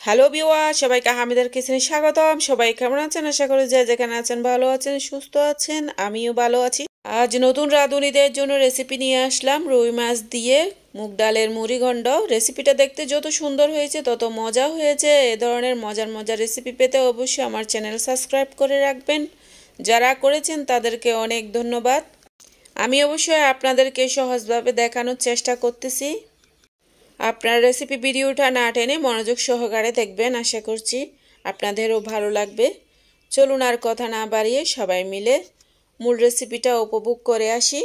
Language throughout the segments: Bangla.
হ্যালো ভিউয়ার, সবাইকে হামিদার কিচেনে স্বাগতম। সবাই কেমন আছেন? আশা করি যে যেখানে আছেন ভালো আছেন, সুস্থ আছেন। আমিও ভালো আছি। আজ নতুন রাঁধুনিদের জন্য রেসিপি নিয়ে আসলাম রুই মাছ দিয়ে মুগ ডালের মুড়িঘণ্ট। রেসিপিটা দেখতে যত সুন্দর হয়েছে তত মজা হয়েছে। এ ধরনের মজার মজার রেসিপি পেতে অবশ্যই আমার চ্যানেল সাবস্ক্রাইব করে রাখবেন। যারা করেছেন তাদেরকে অনেক ধন্যবাদ। আমি অবশ্যই আপনাদেরকে সহজভাবে দেখানোর চেষ্টা করতেছি। আপনার রেসিপি ভিডিওটা না টেনে মনোযোগ সহকারে দেখবেন, আশা করছি আপনাদেরও ভালো লাগবে। চলুন আর কথা না বাড়িয়ে সবাই মিলে মূল রেসিপিটা উপভোগ করে আসি।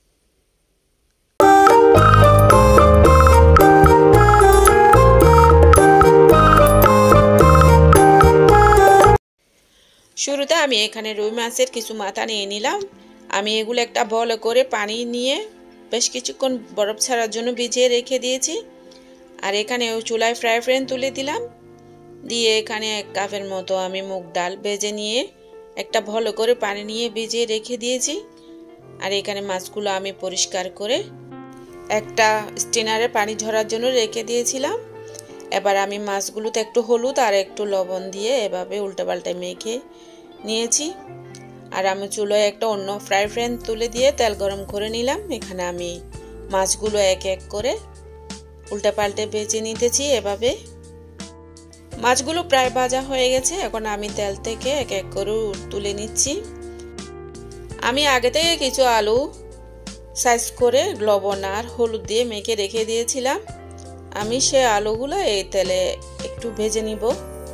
শুরুতে আমি এখানে রুই মাছের কিছু মাথা নিয়ে নিলাম। আমি এগুলো একটা বলে করে পানি নিয়ে বেশ কিছুক্ষণ বরফ ছাড়ার জন্য ভিজিয়ে রেখে দিয়েছি। আর এখানে চুলায় ফ্রাই প্যান তুলে দিলাম, দিয়ে এখানে 1 কাপের মতো আমি মুগ ডাল ভেজে নিয়ে একটা ভালো করে পানি নিয়ে ভিজিয়ে রেখে দিয়েছি। আর এখানে মাছগুলো আমি পরিষ্কার করে একটা স্ট্রেনারে পানি ঝরার জন্য রেখে দিয়েছিলাম। এবার আমি মাছগুলোতে একটু হলুদ আর একটু লবণ দিয়ে এভাবে উল্টাপাল্টা মেখে নিয়েছি। আর আমি চুলায় একটা অন্য ফ্রাই প্যান তুলে দিয়ে তেল গরম করে নিলাম। এখানে আমি মাছগুলো এক এক করে উল্টাপাল্টে ভেজে নিতেছি। এভাবে মাছগুলো প্রায় ভাজা হয়ে গেছে। এখন আমি তেল থেকে এক এক করে তুলে নিচ্ছি। আমি আগে থেকে কিছু আলু সাইজ করে লবণ আর হলুদ দিয়ে মেখে রেখে দিয়েছিলাম। আমি সে আলুগুলো এই তেলে একটু ভেজে নিব।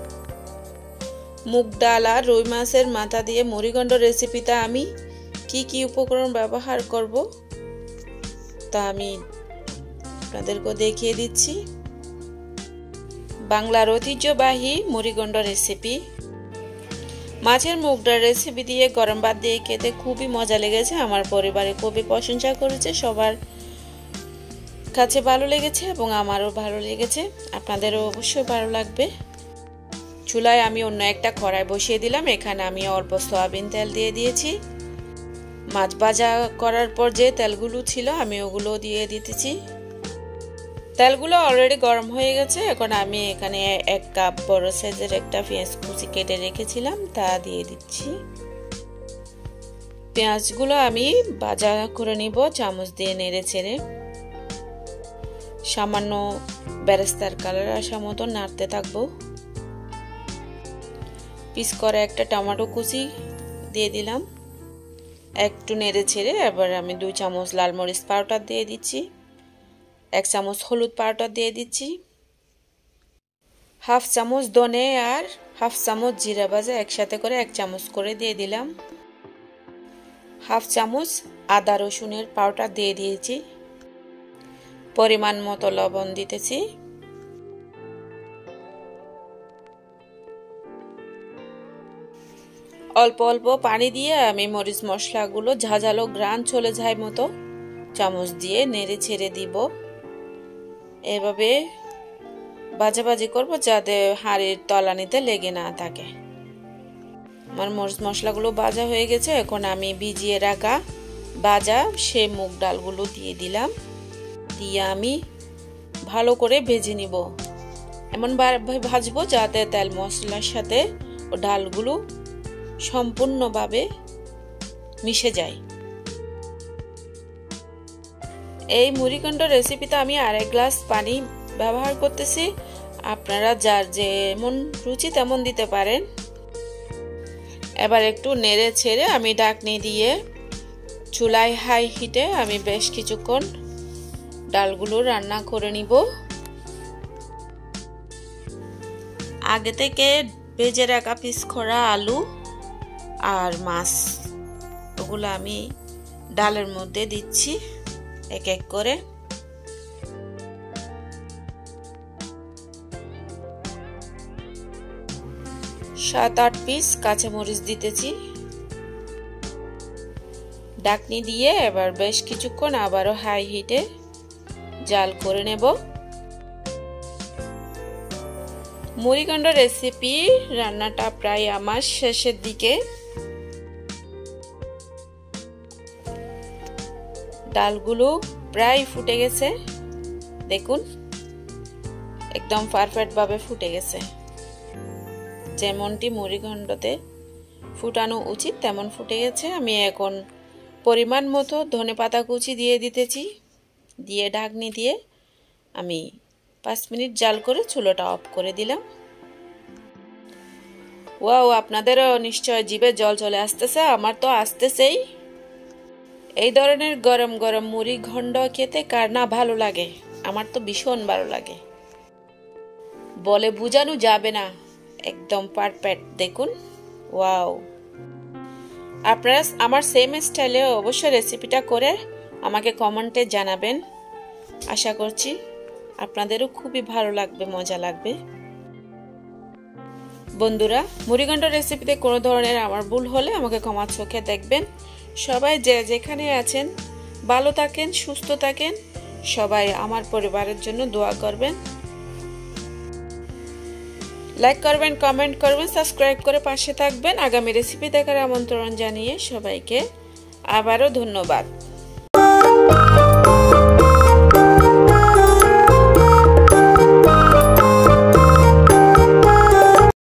মুগ ডাল আর রুই মাছের মাথা দিয়ে মুড়িঘণ্ট রেসিপিটা আমি কি কি উপকরণ ব্যবহার করব তা আমি আপনাদেরকে দেখিয়ে দিচ্ছি। বাংলার ঐতিহ্যবাহী মুড়িঘণ্ট রেসিপি। মাছের মুগ ডাল রেসিপি দিয়ে গরম ভাত দিয়ে খেতে খুবই মজা লেগেছে। আমার পরিবারে খুবই প্রশংসা করেছে, সবার কাছে ভালো লেগেছে এবং আমারও ভালো লেগেছে। আপনাদেরও অবশ্যই ভালো লাগবে। চুলায় আমি অন্য একটা কড়াই বসিয়ে দিলাম। এখানে আমি অল্প সয়াবিন তেল দিয়ে দিয়েছি। মাছ ভাজা করার পর যে তেলগুলো ছিল আমি ওগুলো দিয়ে দিতেছি। তেলগুলো অলরেডি গরম হয়ে গেছে। এখন আমি এখানে 1 কাপ বড় সাইজের একটা পেঁয়াজ কুচি কেটে রেখেছিলাম তা দিয়ে দিচ্ছি। পেঁয়াজগুলো আমি ভাজা করে নিব চামচ দিয়ে নেড়ে ছেড়ে। সামান্য বেরেস্তার কালার আসা মতো নাড়তে থাকবো। পিস করে একটা টমেটো কুচি দিয়ে দিলাম, একটু নেড়ে ছেড়ে। এবার আমি 2 চামচ লাল মরিচ পাউডার দিয়ে দিচ্ছি, 1 চামচ হলুদ পাউডার দিয়ে দিচ্ছি, 1/2 চামচ ধনে আর 1/2 চামচ জিরা ভাজা একসাথে করে 1 চামচ করে দিয়ে দিলাম। 1/2 চামচ আদা রসুনের পাউডার দিয়ে দিয়েছি। পরিমাণ মতো লবণ দিতেছি। অল্প অল্প পানি দিয়ে আমি মরিচ মশলাগুলো ঝাঁঝালো ঘ্রাণ চলে যায় মতো চামচ দিয়ে নেড়ে ছেড়ে দিব। এভাবে ভাজাভাজি করব যাতে হাঁড়ির তলানিতে লেগে না থাকে। আমার মরিচ মশলাগুলো ভাজা হয়ে গেছে। এখন আমি ভিজিয়ে রাখা ভাজা সে মুগ ডালগুলো দিয়ে দিলাম। দিয়ে আমি ভালো করে ভেজে নিব। এমন ভাজবো যাতে তেল মশলার সাথে ও ডালগুলো সম্পূর্ণভাবে মিশে যায়। এই মুড়িঘণ্ট রেসিপিতে আমি 1.5 গ্লাস পানি ব্যবহার করতেছি। আপনারা যার যেমন রুচি তেমন দিতে পারেন। এবার একটু নেড়ে ছেড়ে আমি ঢাকনি দিয়ে চুলায় হাই হিটে আমি বেশ কিছুক্ষণ ডালগুলো রান্না করে নিব। আগে থেকে ভেজে রাখা পিস করা আলু আর মাছ ওগুলো আমি ডালের মধ্যে দিচ্ছি এক এক করে। 7-8 পিস কাঁচামরিচ দিতেছি। ঢাকনি দিয়ে এবার বেশ কিছুক্ষণ আবারও হাই হিটে জাল করে নেব। মুড়িঘণ্ট রেসিপি রান্নাটা প্রায় আমার শেষের দিকে। ডালগুলো প্রায় ফুটে গেছে, দেখুন একদম পারফেক্টভাবে ফুটে গেছে, যেমনটি মুড়িঘণ্টতে ফুটানো উচিত তেমন ফুটে গেছে। আমি এখন পরিমাণ মতো ধনেপাতা কুচি দিয়ে দিতেছি, দিয়ে ঢাকনি দিয়ে আমি 5 মিনিট জাল করে চুলাটা অফ করে দিলাম। ওয়াও, আপনাদেরও নিশ্চয় জিভে জল চলে আসতেছে, আমার তো আসতেছেই। এই ধরনের গরম গরম মুড়ি ঘণ্ট খেতে কার না ভালো লাগে, আমার তো ভীষণ ভালো লাগে, বলে বোঝানো যাবে না, একদম পারফেক্ট। দেখুন, ওয়াও। আপনারা আমার সেম স্টাইলে অবশ্যই রেসিপিটা করে আমাকে কমেন্টে জানাবেন। আশা করছি আপনাদেরও খুবই ভালো লাগবে, মজা লাগবে। বন্ধুরা, মুড়িঘণ্ট রেসিপিতে কোনো ধরনের আমার ভুল হলে আমাকে ক্ষমা চোখে দেখবেন। সবাই যে যেখানে আছেন ভালো থাকেন, সুস্থ থাকেন। সবাই আমার পরিবারের জন্য দোয়া করবেন, লাইক করবেন, কমেন্ট করবেন, সাবস্ক্রাইব করে পাশে থাকবেন। আগামী রেসিপি দেখার আমন্ত্রণ জানিয়ে সবাইকে আবারও ধন্যবাদ।